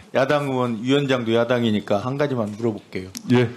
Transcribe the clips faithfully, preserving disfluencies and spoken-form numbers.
야당 의원 위원장도 야당이니까 한 가지만 물어볼게요. 예.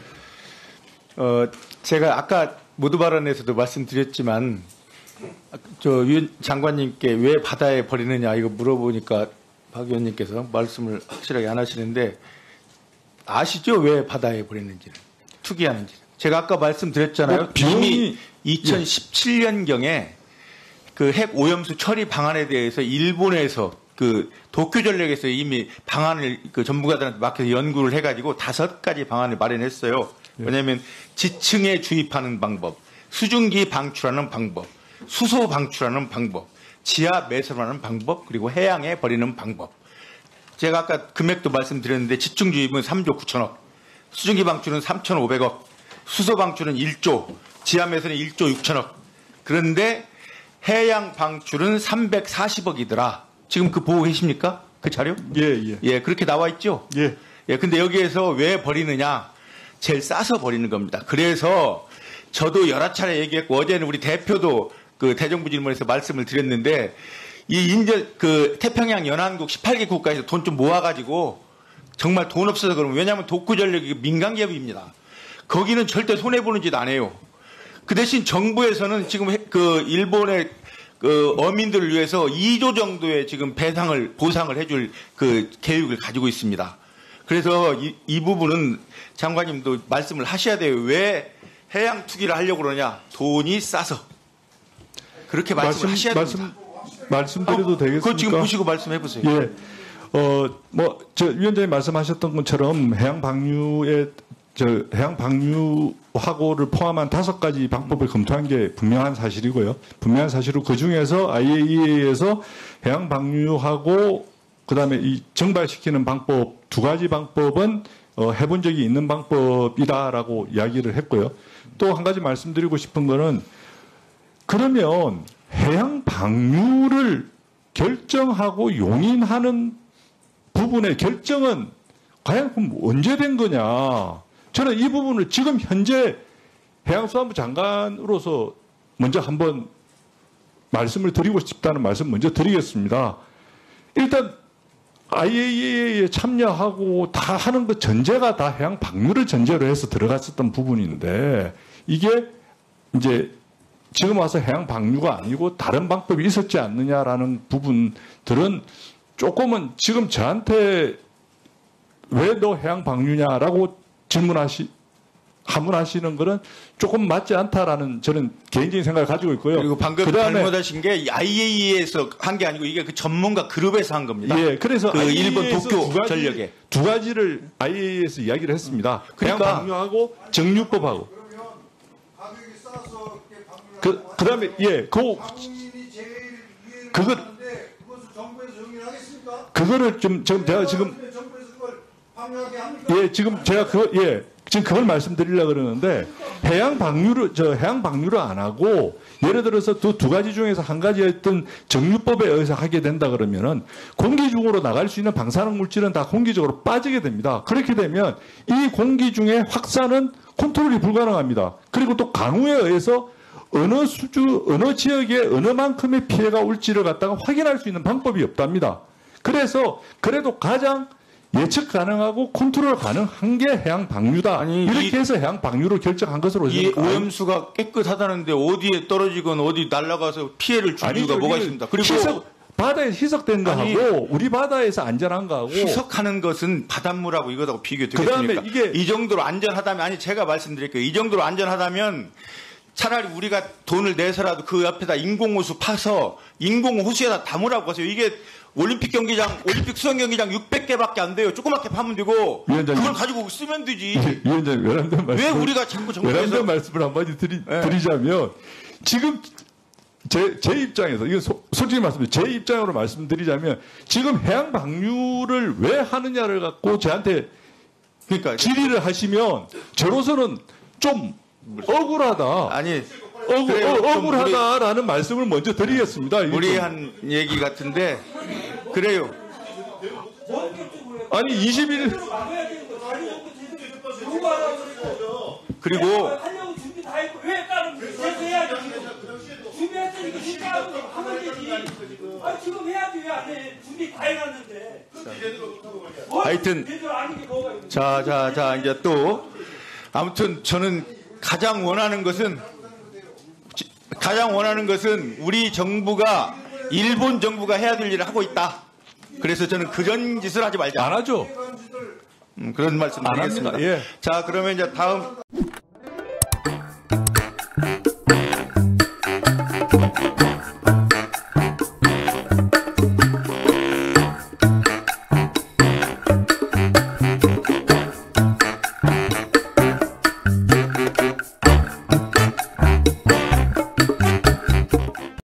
어, 제가 아까 모두 발언에서도 말씀드렸지만 저 위원 장관님께 왜 바다에 버리느냐 이거 물어보니까 박 의원님께서 말씀을 확실하게 안 하시는데 아시죠? 왜 바다에 버리는지를 투기하는지. 제가 아까 말씀드렸잖아요. 뭐 비용이 이미 이천십칠 년경에 그 핵 오염수 처리 방안에 대해서 일본에서 그 도쿄전력에서 이미 방안을 그 전문가들한테 맡겨서 연구를 해가지고 다섯 가지 방안을 마련했어요. 왜냐하면 지층에 주입하는 방법, 수증기 방출하는 방법, 수소 방출하는 방법, 지하 매설하는 방법, 그리고 해양에 버리는 방법. 제가 아까 금액도 말씀드렸는데 지층 주입은 삼조 구천억, 수증기 방출은 삼천오백억, 수소 방출은 일조, 지하 매설은 일조 육천억. 그런데 해양 방출은 삼백사십억이더라. 지금 그 보고 계십니까? 그 자료? 예, 예. 예, 그렇게 나와 있죠? 예. 예, 근데 여기에서 왜 버리느냐? 제일 싸서 버리는 겁니다. 그래서 저도 여러 차례 얘기했고 어제는 우리 대표도 그 대정부 질문에서 말씀을 드렸는데 이 인제 그 태평양 연안국 십팔 개 국가에서 돈 좀 모아가지고 정말 돈 없어서 그러면 왜냐하면 도쿄전력이 민간 기업입니다. 거기는 절대 손해보는 짓 안 해요. 그 대신 정부에서는 지금 그 일본의 그 어민들을 위해서 이조 정도의 지금 배상을 보상을 해줄 그 계획을 가지고 있습니다. 그래서 이, 이 부분은 장관님도 말씀을 하셔야 돼요. 왜 해양 투기를 하려고 그러냐? 돈이 싸서. 그렇게 말씀을 말씀, 하셔야 말씀, 됩니다. 말씀드려도 어, 되겠습니까? 그거 지금 보시고 말씀해 보세요. 예. 어, 뭐, 저 위원장님 말씀하셨던 것처럼 해양 방류의 저 해양 방류하고를 포함한 다섯 가지 방법을 검토한 게 분명한 사실이고요. 분명한 사실이고 그 중에서 아이에이이에에서 해양 방류하고 그다음에 이 정발시키는 방법 두 가지 방법은 어, 해본 적이 있는 방법이다라고 이야기를 했고요. 또 한 가지 말씀드리고 싶은 거는 그러면 해양 방류를 결정하고 용인하는 부분의 결정은 과연 그럼 언제 된 거냐? 저는 이 부분을 지금 현재 해양수산부 장관으로서 먼저 한번 말씀을 드리고 싶다는 말씀 먼저 드리겠습니다. 일단 아이에이이에에 참여하고 다 하는 것 전제가 다 해양 방류를 전제로 해서 들어갔었던 부분인데 이게 이제 지금 와서 해양 방류가 아니고 다른 방법이 있었지 않느냐라는 부분들은 조금은 지금 저한테 왜 너 해양 방류냐라고 질문하시, 하문하시는 거는 조금 맞지 않다라는 저는 개인적인 생각을 가지고 있고요. 그리고 방금 그다음에 잘못하신 게 아이에이이에서 한 게 아니고 이게 그 전문가 그룹에서 한 겁니다. 예, 그래서 그 일본 아이에이이에서 도쿄 두 가지, 전력에 두 가지를 아이에이이에서 이야기를 했습니다. 그러니까 해양 방류하고 정유법하고. 그 그다음에 예, 그 그거 그거를 좀 지금 제가 지금 예, 지금 제가 그 예, 지금 그걸 말씀드리려고 그러는데 해양 방류를 저 해양 방류를 안 하고 예를 들어서 두, 두 가지 중에서 한 가지였던 정유법에 의해서 하게 된다 그러면은 공기 중으로 나갈 수 있는 방사능 물질은 다 공기적으로 빠지게 됩니다. 그렇게 되면 이 공기 중에 확산은 컨트롤이 불가능합니다. 그리고 또 강우에 의해서 어느 수주, 어느 지역에 어느 만큼의 피해가 올지를 갖다가 확인할 수 있는 방법이 없답니다. 그래서 그래도 가장 예측 가능하고 컨트롤 가능한 게 해양 방류다. 아니, 이렇게 이, 해서 해양 방류를 결정한 것으로 이 오염수가 깨끗하다는데 어디에 떨어지건 어디 날아가서 피해를 줄 이유가 뭐가 있습니다. 그리고 희석, 바다에 희석된 아니, 거하고 우리 바다에서 안전한 거하고 희석하는 것은 바닷물하고 이거하고 비교되겠습니까? 그다음에 이게 이 정도로 안전하다면 아니 제가 말씀드릴게요. 이 정도로 안전하다면 차라리 우리가 돈을 내서라도 그 옆에다 인공호수 파서 인공호수에다 담으라고 하세요. 이게 올림픽 경기장, 올림픽 수영 경기장 육백 개밖에 안 돼요. 조그맣게 파면 되고 위원장님, 그걸 가지고 쓰면 되지. 위원장님, 외람된 말씀, 왜 우리가 자꾸 정부에서 외람된 말씀을 한마디 드리, 네. 드리자면 지금 제, 제 입장에서 이거 소, 솔직히 말씀드리면 제 입장으로 말씀드리자면 지금 해양 방류를 왜 하느냐를 갖고 저한테 그러니까 질의를 하시면 저로서는 좀 억울하다. 아니 억울, 그래요. 어, 억울하다라는 말씀을 먼저 드리겠습니다. 무리한 얘기 같은데 그래요. 아니 이십 일 그리고 하려고 준비 다 했고 왜 다른 준비했으니까 진짜 하면 되지. 아, 지금 해야지 왜 안 해? 준비 다 해놨는데. 하여튼 제대로 아닌 게 뭐가 있는 자, 자, 자, 이제 또 아무튼 저는 가장 원하는 것은 가장 원하는 것은 우리 정부가 일본 정부가 해야 될 일을 하고 있다. 그래서 저는 그런 짓을 하지 말자. 안 하죠. 음, 그런 말씀 안 드리겠습니다. 합니다. 예. 자, 그러면 이제 다음.